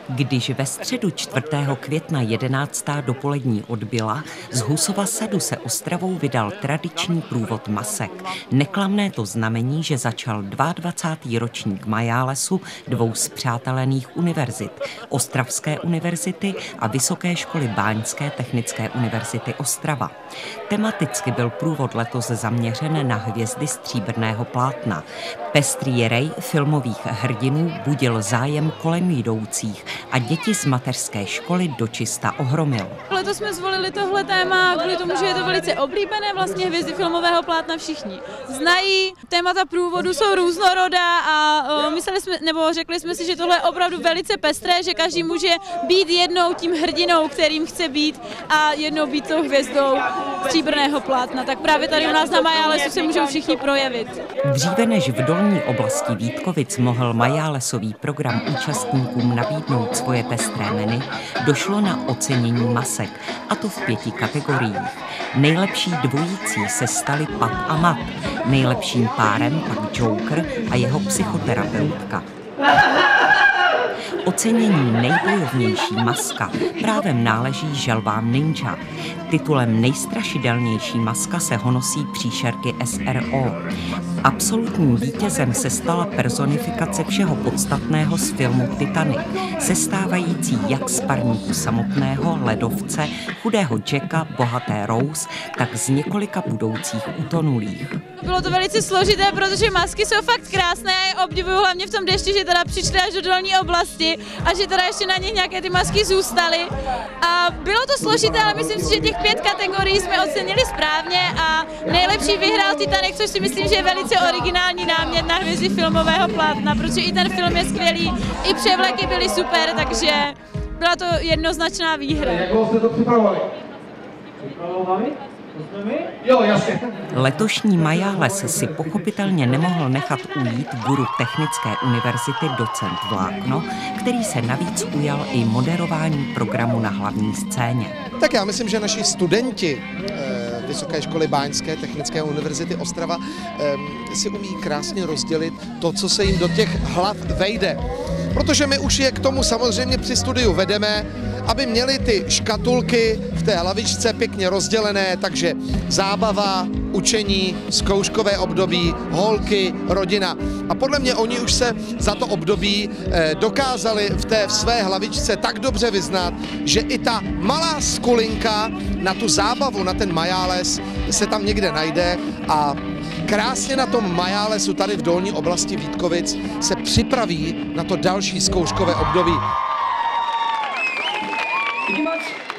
Když ve středu 4. května 11. dopolední odbyla, z Husova sadu se Ostravou vydal tradiční průvod masek. Neklamné to znamení, že začal 22. ročník Majálesu dvou spřátelených univerzit, Ostravské univerzity a Vysoké školy Báňské technické univerzity Ostrava. Tematicky byl průvod letos zaměřen na hvězdy stříbrného plátna. Pestrý rej filmových hrdinů budil zájem kolem jdoucích a děti z mateřské školy dočista ohromil. Letos jsme zvolili tohle téma kvůli tomu, že je to velice oblíbené, vlastně hvězdy filmového plátna všichni znají. Témata průvodu jsou různorodá a řekli jsme si, že tohle je opravdu velice pestré, že každý může být jednou tím hrdinou, kterým chce být a jednou být tou hvězdou stříbrného plátna. Tak právě tady u nás na Majálesu se můžou všichni projevit. Dříve než v dolní oblasti Vítkovic mohl majálesový program účastníkům nabídnout svoje pestré menu, došlo na ocenění masek, a to v 5 kategoriích. Nejlepší dvojicí se stali Pat a Mat, nejlepším párem pak Joker a jeho psychoterapeutka. Ocenění nejbojovnější maska právem náleží želvám Ninja. Titulem nejstrašidelnější maska se honosí příšerky SRO. Absolutním vítězem se stala personifikace všeho podstatného z filmu Titanic, sestávající jak z parníku samotného, ledovce, chudého Jacka, bohaté Rose, tak z několika budoucích utonulých. Bylo to velice složité, protože masky jsou fakt krásné, já je obdivuju hlavně v tom dešti, že teda přišly až do dolní oblasti a že teda ještě na nich nějaké ty masky zůstaly. A bylo to složité, ale myslím si, že těch 5 kategorií jsme ocenili správně a nejlepší vyhrál Titanic, což si myslím, že je velice originální námět na hvězdy filmového plátna, protože i ten film je skvělý, i převleky byly super, takže byla to jednoznačná výhra. Jak jste to připravovali? Letošní Majáles si pochopitelně nemohl nechat ujít guru Technické univerzity docent Vlákno, který se navíc ujal i moderování programu na hlavní scéně. Tak já myslím, že naši studenti Vysoké školy Báňské technické univerzity Ostrava si umí krásně rozdělit to, co se jim do těch hlav vejde. Protože my už je k tomu samozřejmě při studiu vedeme, aby měli ty škatulky v té hlavičce pěkně rozdělené, takže zábava, učení, zkouškové období, holky, rodina. A podle mě oni už se za to období dokázali v té své hlavičce tak dobře vyznat, že i ta malá skulinka na tu zábavu, na ten Majáles se tam někde najde a krásně na tom Majálesu tady v dolní oblasti Vítkovic se připraví na to další zkouškové období.